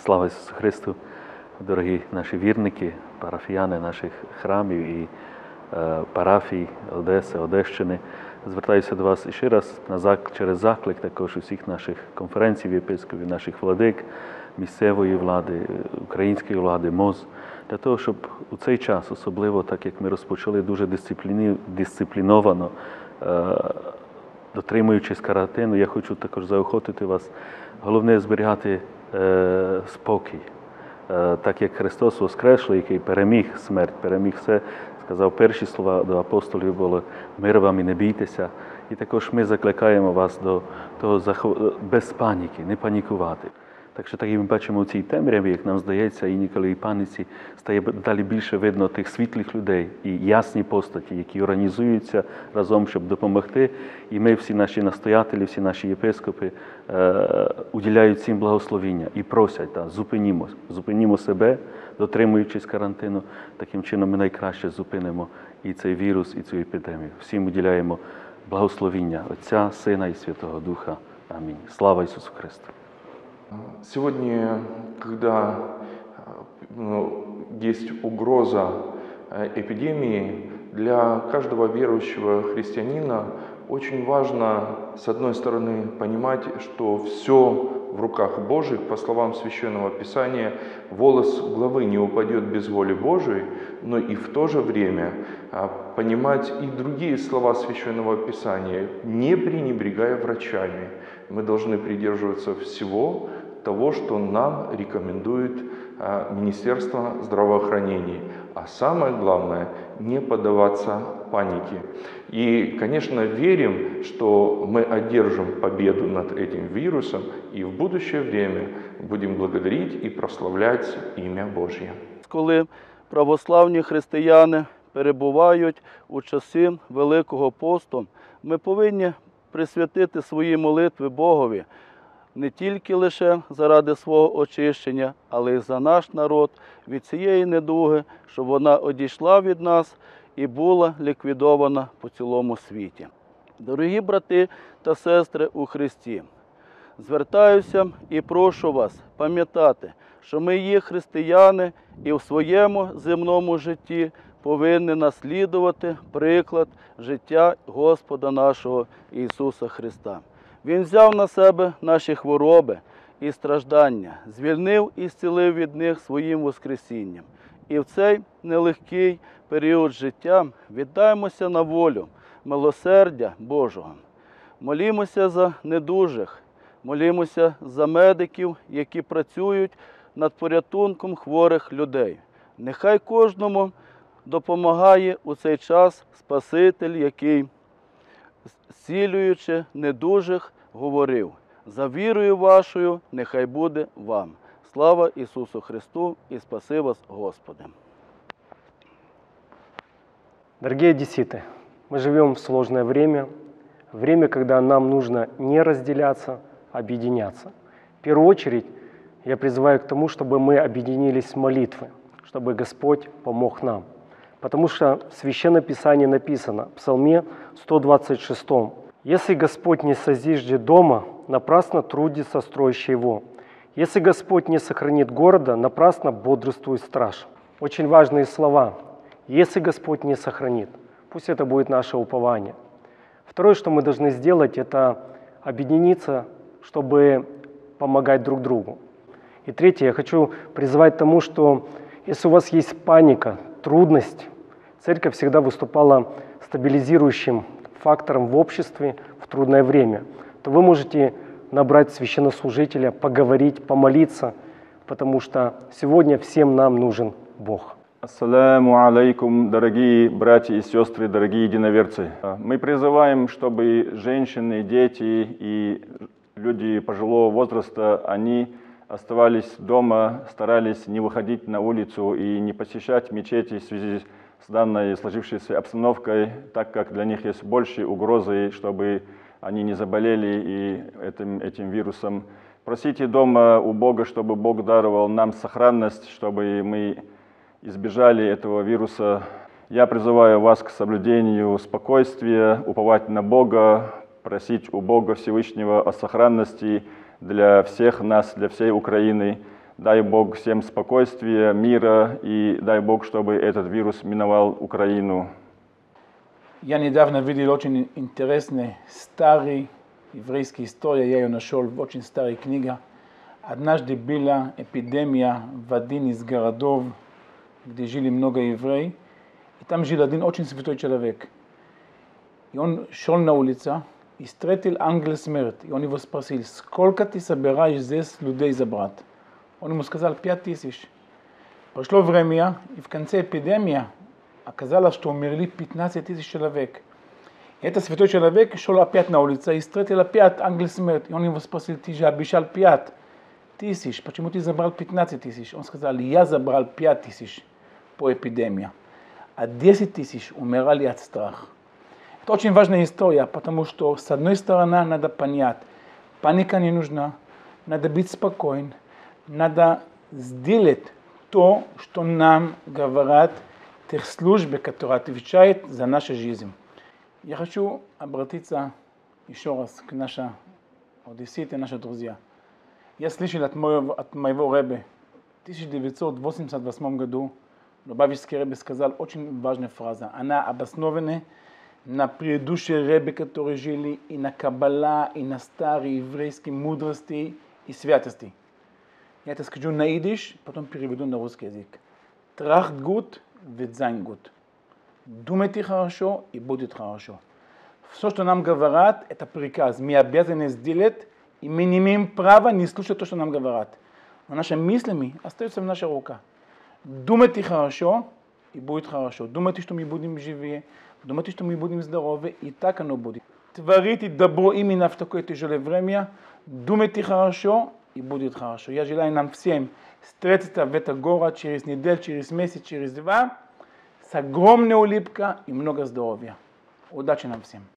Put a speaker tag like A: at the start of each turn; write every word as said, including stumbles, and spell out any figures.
A: Слава Ісусу Христу, дорогі наші вірники, парафіяни наших храмів і е, парафій Одеси, Одещини. Звертаюся до вас ще раз на зак... через заклик також усіх наших конференцій єпископів, наших владик, місцевої влади, української влади, МОЗ, для того, щоб у цей час, особливо так, як ми розпочали дуже дисципліні... дисципліновано, е... дотримуючись карантину, я хочу також заохотити вас, головне зберігати е... спокій. Е... Так як Христос воскреслий, який переміг смерть, переміг все, сказав, перші слова до апостолів було «Мир вам і не бійтеся». І також ми закликаємо вас до того без паніки, не панікувати. Так що, так як ми бачимо у цій темряві, як нам здається, інколи і паніці, стає далі більше видно тих світлих людей і ясні постаті, які організуються разом, щоб допомогти. І ми, всі наші настоятелі, всі наші єпископи, е, уділяють всім благословіння і просять, та, зупинімо, зупинімо себе, дотримуючись карантину. Таким чином ми найкраще зупинимо і цей вірус, і цю епідемію. Всім уділяємо благословіння Отця, Сина і Святого Духа. Амінь. Слава Ісусу Христу!
B: Сегодня, когда ну, есть угроза эпидемии, для каждого верующего христианина очень важно, с одной стороны, понимать, что все в руках Божьих, по словам Священного Писания, волос главы не упадет без воли Божией, но и в то же время понимать и другие слова Священного Писания, не пренебрегая врачами. Мы должны придерживаться всего того, что нам рекомендует Министерство здравоохранения. А самое главное, не поддаваться панике. И, конечно, верим, что мы одержим победу над этим вирусом и в будущее время будем благодарить и прославлять ім'я Божє.
C: Коли православні християни перебувають у часи Великого посту, ми повинні присвятити свої молитви Богові не тільки лише заради свого очищення, але й за наш народ від цієї недуги, щоб вона одійшла від нас і була ліквідована по цілому світі. Дорогі брати та сестри у Христі, звертаюся і прошу вас пам'ятати, що ми є християни і в своєму земному житті повинні наслідувати приклад життя Господа нашого Ісуса Христа. Він взяв на себе наші хвороби і страждання, звільнив і зцілив від них своїм воскресінням. І в цей нелегкий період життя віддаємося на волю милосердя Божого. Молімося за недужих, молімося за медиків, які працюють над порятунком хворих людей. Нехай кожному допомагає у цей час Спаситель, який, зцілюючи недужих, говорив: «За вірою вашою нехай буде вам». Слава Ісусу Христу и спаси вас, Господи!
D: Дорогие одесситы, мы живем в сложное время, время, когда нам нужно не разделяться, а объединяться. В первую очередь я призываю к тому, чтобы мы объединились в молитвы, чтобы Господь помог нам. Потому что в Священном Писании написано, в Псалме сто двадцать шестом: «Если Господь не созиждет дома, напрасно трудится строящий его. Если Господь не сохранит города, напрасно бодрствует страж». Очень важные слова. Если Господь не сохранит, пусть это будет наше упование. Второе, что мы должны сделать, это объединиться, чтобы помогать друг другу. И третье, я хочу призвать к тому, что если у вас есть паника, трудность, церковь всегда выступала стабилизирующим фактором в обществе в трудное время, то вы можете набрать священнослужителя, поговорить, помолиться, потому что сегодня всем нам нужен Бог.
E: Ассаляму алейкум, дорогие братья и сестры, дорогие единоверцы. Мы призываем, чтобы женщины, дети и люди пожилого возраста, они оставались дома, старались не выходить на улицу и не посещать мечети в связи с данной сложившейся обстановкой, так как для них есть больше угрозы, чтобы они не заболели и этим, этим вирусом. Просите дома у Бога, чтобы Бог даровал нам сохранность, чтобы мы избежали этого вируса. Я призываю вас к соблюдению спокойствия, уповать на Бога, просить у Бога Всевышнего о сохранности для всех нас, для всей Украины. Дай Бог всем спокойствия, мира и дай Бог, чтобы этот вирус миновал Украину.
F: Я недавно видел очень интересный старый еврейский история, я ее нашел в очень старой книге. Однажды была эпидемия в один из городов, где жили много евреев, и там жил один очень святой человек. И он шел на улицу и встретил ангела смерти. И он его спросил, сколько ты собираешь здесь людей забрать? Он ему сказал, пять тысяч. Прошло время, и в конце эпидемии оказалось, что умерли пятнадцать тысяч человек. И этот святой человек шел опять на улицу и встретил опять ангел смерти. И он его спросил, ты же обещал пять тысяч, почему ты забрал пятнадцать тысяч? Он сказал, я забрал пять тысяч по эпидемии, а десять тысяч умирали от страха. Это очень важная история, потому что с одной стороны надо понять, паника не нужна, надо быть спокойным, надо сделать то, что нам говорят тех службы, которые отвечают за нашу жизнь. Я хочу обратиться еще раз к нашим одесситам, нашим друзьям. Я слышал от моего, от моего ребе в тысяча девятьсот восемьдесят восьмом году, Лубавичский ребе сказал очень важную фразу. Она обоснована на предыдущие ребе, которые жили и на Каббала, и на старые еврейские мудрости и святости. Я это скажу на идиш, потом переведу на русский язык. Трахт гуд, ведь sein гуд. Думайте хорошо, и будет хорошо. Все, что нам говорят, это приказ. Мы обязаны сделать, и мы не имеем права не слушать то, что нам говорят. Но наши мыслями остаются в наших руках. Думайте хорошо, и будет хорошо. Думайте, что мы будем живы, думайте, что мы будем здоровы, и так оно будет. Творите добро именно в такое тяжелое время. Думайте хорошо, и будет хорошо. Я желаю нам всем встретиться в этот город через неделю, через месяц, через два, с огромной улыбкой и много здоровья. Удачи нам всем.